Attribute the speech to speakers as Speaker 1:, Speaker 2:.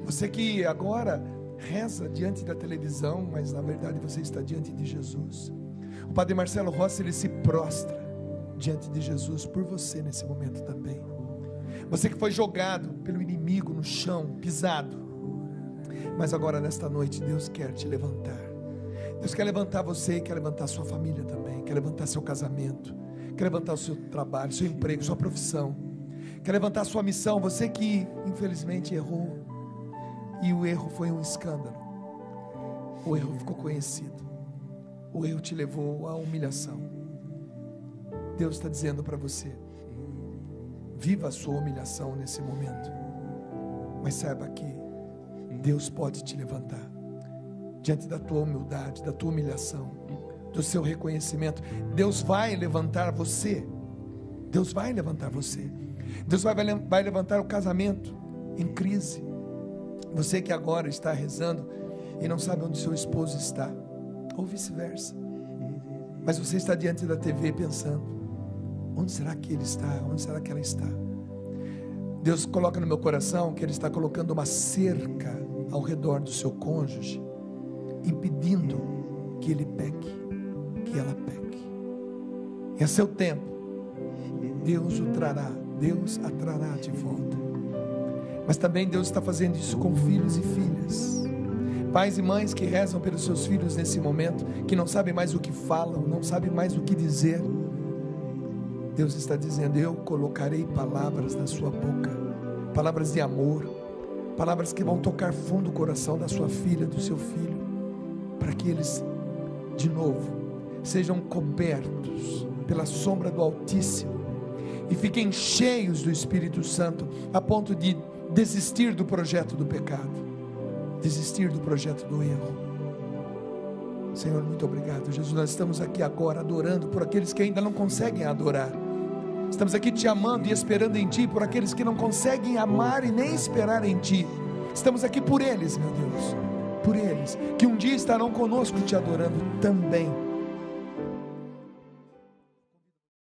Speaker 1: Você que agora reza diante da televisão, mas na verdade você está diante de Jesus. O Padre Marcelo Rossi, ele se prostra diante de Jesus por você nesse momento também. Você que foi jogado pelo inimigo no chão, pisado, mas agora nesta noite Deus quer te levantar. Deus quer levantar você, quer levantar sua família também, quer levantar seu casamento, quer levantar o seu trabalho, seu emprego, sua profissão, quer levantar a sua missão. Você que infelizmente errou, e o erro foi um escândalo, o erro ficou conhecido, o erro te levou à humilhação. Deus está dizendo para você: viva a sua humilhação nesse momento, mas saiba que Deus pode te levantar diante da tua humildade, da tua humilhação, do seu reconhecimento. Deus vai levantar você. Deus vai levantar você. Deus vai levantar o casamento em crise. Você que agora está rezando e não sabe onde seu esposo está, ou vice-versa, mas você está diante da TV pensando: onde será que ele está? Onde será que ela está? Deus coloca no meu coração que Ele está colocando uma cerca ao redor do seu cônjuge, impedindo que ele peque, que ela peque. E a seu tempo Deus o trará, Deus a trará de volta. Mas também Deus está fazendo isso com filhos e filhas, pais e mães que rezam pelos seus filhos nesse momento, que não sabem mais o que falam, não sabem mais o que dizer. Deus está dizendo: eu colocarei palavras na sua boca, palavras de amor, palavras que vão tocar fundo o coração da sua filha, do seu filho, para que eles de novo sejam cobertos pela sombra do Altíssimo e fiquem cheios do Espírito Santo, a ponto de desistir do projeto do pecado, desistir do projeto do erro. Senhor, muito obrigado, Jesus. Nós estamos aqui agora adorando por aqueles que ainda não conseguem adorar. Estamos aqui te amando e esperando em Ti por aqueles que não conseguem amar e nem esperar em Ti. Estamos aqui por eles, meu Deus, por eles que um dia estarão conosco te adorando também.